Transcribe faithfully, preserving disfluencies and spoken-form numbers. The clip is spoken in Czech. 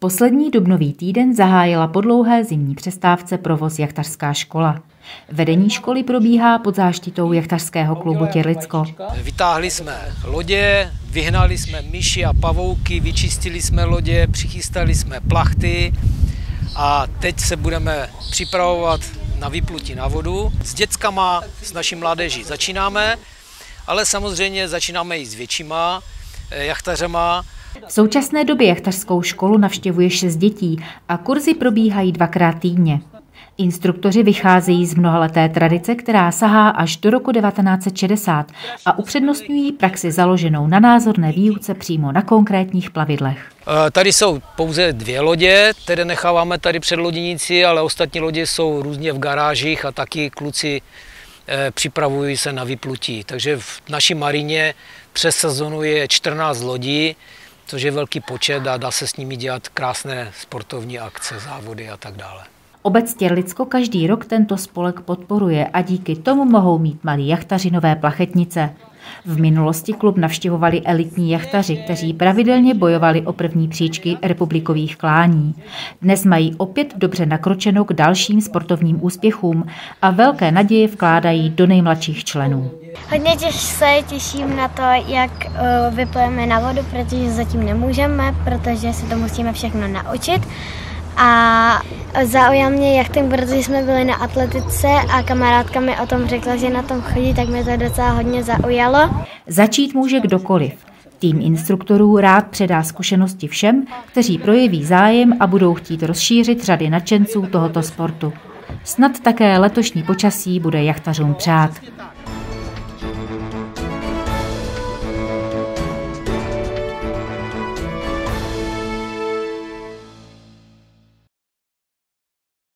Poslední dubnový týden zahájila po dlouhé zimní přestávce provoz jachtařská škola. Vedení školy probíhá pod záštitou jachtařského klubu Těrlicko. Vytáhli jsme lodě, vyhnali jsme myši a pavouky, vyčistili jsme lodě, přichystali jsme plachty a teď se budeme připravovat na vyplutí na vodu. S dětskama, s naší mládeží začínáme, ale samozřejmě začínáme i s většíma jachtařema. V současné době jachtařskou školu navštěvuje šest dětí a kurzy probíhají dvakrát týdně. Instruktoři vycházejí z mnohaleté tradice, která sahá až do roku devatenáct set šedesát a upřednostňují praxi založenou na názorné výuce přímo na konkrétních plavidlech. Tady jsou pouze dvě lodě, které necháváme tady před loděnici, ale ostatní lodě jsou různě v garážích a taky kluci připravují se na vyplutí. Takže v naší marině přes sezonu je čtrnáct lodí, což je velký počet a dá se s nimi dělat krásné sportovní akce, závody a tak dále. Obec Těrlicko každý rok tento spolek podporuje a díky tomu mohou mít malí jachtaři nové plachetnice. V minulosti klub navštěvovali elitní jachtaři, kteří pravidelně bojovali o první příčky republikových klání. Dnes mají opět dobře nakročeno k dalším sportovním úspěchům a velké naděje vkládají do nejmladších členů. Hodně se těším na to, jak vyplujeme na vodu, protože zatím nemůžeme, protože si to musíme všechno naučit. A zaujal mě jachting, protože jsme byli na atletice a kamarádka mi o tom řekla, že na tom chodí, tak mě to docela hodně zaujalo. Začít může kdokoliv. Tým instruktorů rád předá zkušenosti všem, kteří projeví zájem a budou chtít rozšířit řady nadšenců tohoto sportu. Snad také letošní počasí bude jachtařům přát.